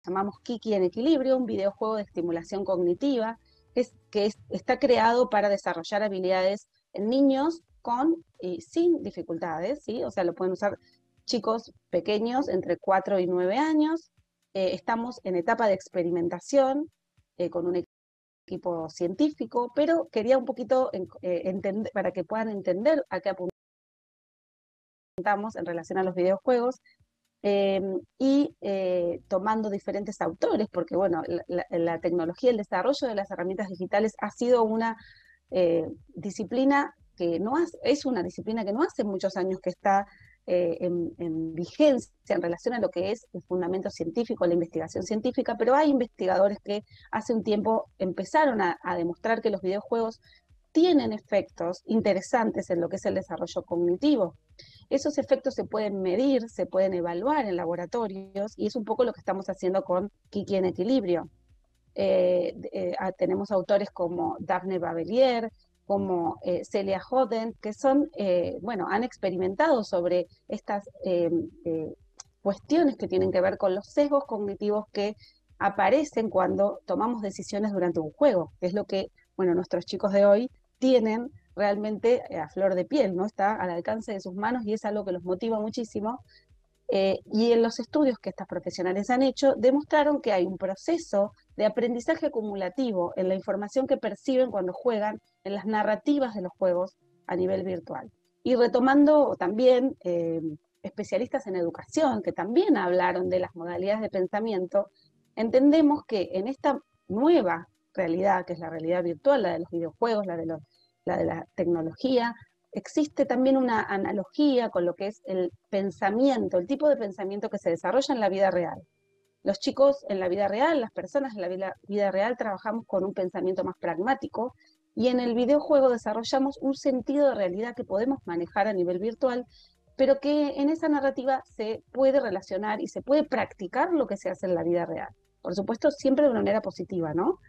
llamamos Kiki en Equilibrio, un videojuego de estimulación cognitiva, está creado para desarrollar habilidades en niños con y sin dificultades, ¿sí? O sea, lo pueden usar chicos pequeños entre 4 y 9 años. Estamos en etapa de experimentación con un equipo científico, pero quería un poquito entender, para que puedan entender a qué apuntamos en relación a los videojuegos, tomando diferentes autores, porque bueno, la tecnología, el desarrollo de las herramientas digitales ha sido una disciplina que no hace, es una disciplina que no hace muchos años que está en vigencia en relación a lo que es el fundamento científico, la investigación científica, pero hay investigadores que hace un tiempo empezaron a demostrar que los videojuegos tienen efectos interesantes en lo que es el desarrollo cognitivo. Esos efectos se pueden medir, se pueden evaluar en laboratorios y es un poco lo que estamos haciendo con Kiki en Equilibrio. Tenemos autores como Daphne Babelier, como Celia Hoden, que son, bueno, han experimentado sobre estas cuestiones que tienen que ver con los sesgos cognitivos que aparecen cuando tomamos decisiones durante un juego, que es lo que, bueno, nuestros chicos de hoy tienen realmente a flor de piel, ¿no? Está al alcance de sus manos y es algo que los motiva muchísimo. Y en los estudios que estas profesionales han hecho, demostraron que hay un proceso de aprendizaje acumulativo en la información que perciben cuando juegan, en las narrativas de los juegos a nivel virtual. Y retomando también especialistas en educación, que también hablaron de las modalidades de pensamiento, entendemos que en esta nueva realidad, que es la realidad virtual, la de los videojuegos, la de la tecnología, existe también una analogía con lo que es el pensamiento, el tipo de pensamiento que se desarrolla en la vida real. Los chicos en la vida real, las personas en la vida real trabajamos con un pensamiento más pragmático y en el videojuego desarrollamos un sentido de realidad que podemos manejar a nivel virtual, pero que en esa narrativa se puede relacionar y se puede practicar lo que se hace en la vida real. Por supuesto, siempre de una manera positiva, ¿no?